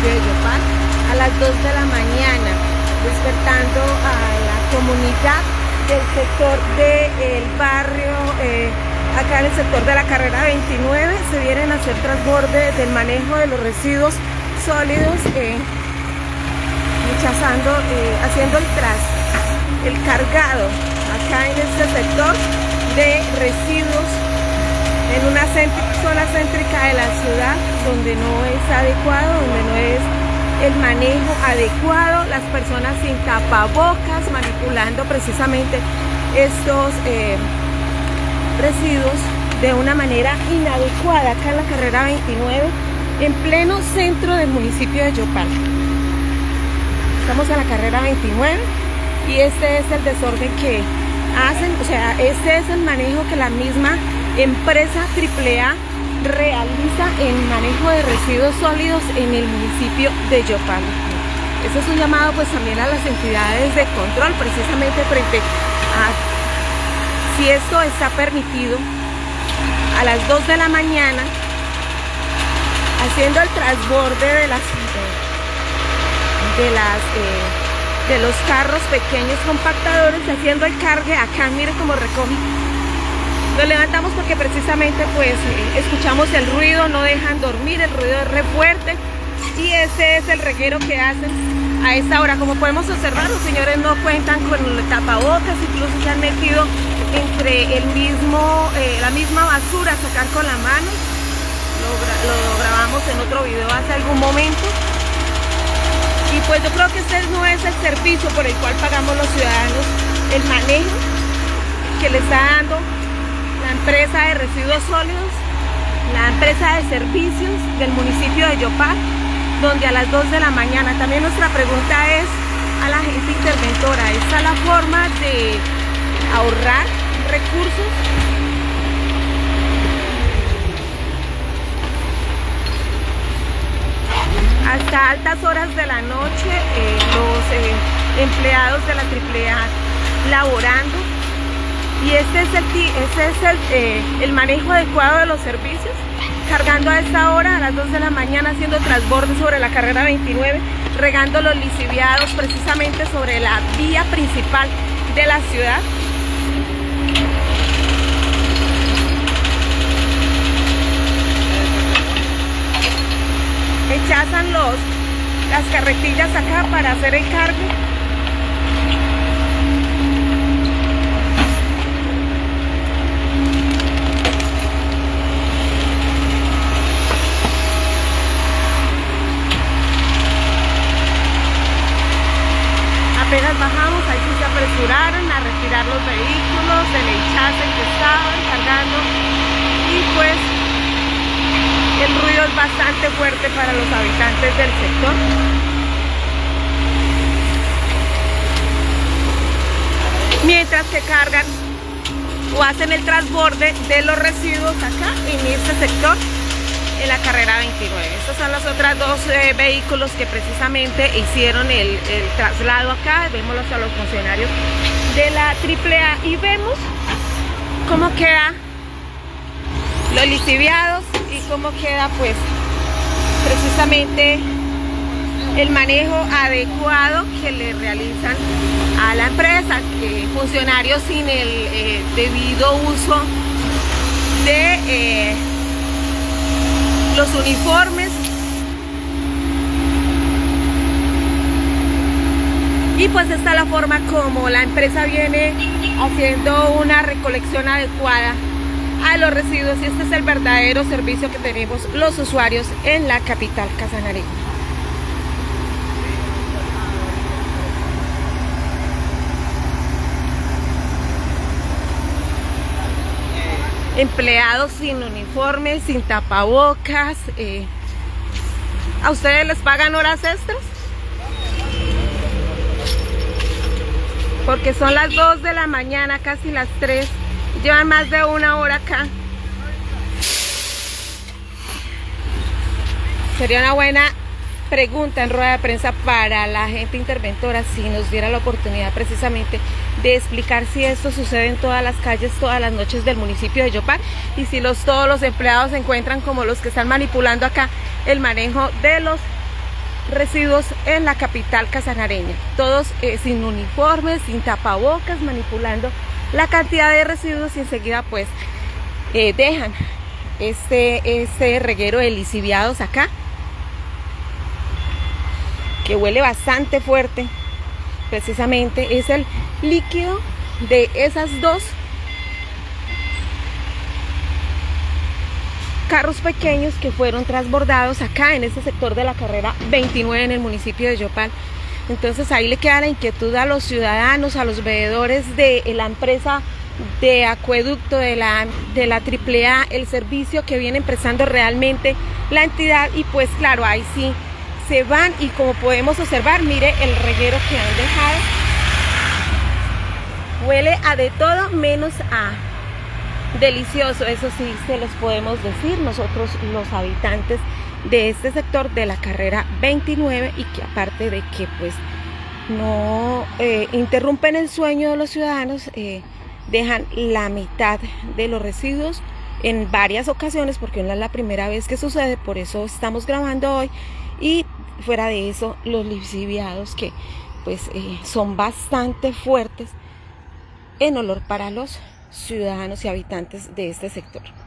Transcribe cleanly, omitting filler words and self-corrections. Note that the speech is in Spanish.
municipio de Yopal a las 2 de la mañana, despertando a la comunidad del sector del barrio, acá en el sector de la carrera 29. Se vienen a hacer transborde del manejo de los residuos sólidos, rechazando, haciendo el cargado acá en este sector de residuos en una zona céntrica de la ciudad, donde no es adecuado, donde no es el manejo adecuado, las personas sin tapabocas manipulando precisamente estos residuos de una manera inadecuada acá en la carrera 29, en pleno centro del municipio de Yopal. Estamos en la carrera 29 y este es el desorden que hacen, o sea, este es el manejo que la misma empresa AAA realiza en manejo de residuos sólidos en el municipio de Yopal. Eso es un llamado pues también a las entidades de control, precisamente frente a si esto está permitido a las 2 de la mañana, haciendo el transborde de los carros pequeños compactadores, haciendo el cargue acá. Mire cómo recoge. Lo levantamos porque precisamente pues escuchamos el ruido, no dejan dormir, el ruido es re fuerte, y ese es el reguero que hacen a esta hora. Como podemos observar, los señores no cuentan con tapabocas, incluso se han metido entre la misma basura a sacar con la mano. Lo grabamos en otro video hace algún momento. Y pues yo creo que este no es el servicio por el cual pagamos los ciudadanos, el manejo que le está dando la empresa de residuos sólidos, la empresa de servicios del municipio de Yopal, donde a las 2 de la mañana. También nuestra pregunta es a la gente interventora: ¿esta es la forma de ahorrar recursos? Hasta altas horas de la noche los empleados de la AAA laborando, y este es el manejo adecuado de los servicios, cargando a esta hora, a las 2 de la mañana, haciendo transbordes sobre la carrera 29, regando los lixiviados precisamente sobre la vía principal de la ciudad. Rechazan las carretillas acá para hacer el cargo. Apenas bajamos, ahí sí se apresuraron a retirar los vehículos del hinchazo en que estaban cargando, y pues el ruido es bastante fuerte para los habitantes del sector. Mientras que cargan o hacen el transborde de los residuos acá en este sector, en la carrera 29. Estos son los otros dos vehículos que precisamente hicieron el traslado acá. Vemos a los funcionarios de la AAA y vemos cómo queda los lixiviados y cómo queda pues precisamente el manejo adecuado que le realizan a la empresa, que funcionarios sin el debido uso de los uniformes. Y pues esta es la forma como la empresa viene haciendo una recolección adecuada a los residuos, y este es el verdadero servicio que tenemos los usuarios en la capital casanare. Empleados sin uniformes, sin tapabocas. ¿A ustedes les pagan horas extras? Porque son las 2 de la mañana, casi las 3. Llevan más de una hora acá. Sería una buena pregunta en rueda de prensa para la gente interventora, si nos diera la oportunidad precisamente de explicar si esto sucede en todas las calles, todas las noches del municipio de Yopal, y si todos los empleados se encuentran como los que están manipulando acá el manejo de los residuos en la capital casanareña, todos sin uniformes, sin tapabocas, manipulando la cantidad de residuos y enseguida pues dejan este reguero de lisiviados acá, que huele bastante fuerte. Precisamente es el líquido de esas dos carros pequeños que fueron transbordados acá en este sector de la carrera 29 en el municipio de Yopal. Entonces ahí le queda la inquietud a los ciudadanos, a los veedores de la empresa de acueducto de la AAA, el servicio que viene prestando realmente la entidad, y pues claro, ahí sí se van, y como podemos observar, mire el reguero que han dejado, huele a de todo menos a delicioso. Eso sí se los podemos decir nosotros los habitantes de este sector de la carrera 29, y que aparte de que pues no interrumpen el sueño de los ciudadanos, dejan la mitad de los residuos en varias ocasiones, porque no es la primera vez que sucede, por eso estamos grabando hoy. Y fuera de eso, los lisiviados que pues son bastante fuertes en olor para los ciudadanos y habitantes de este sector.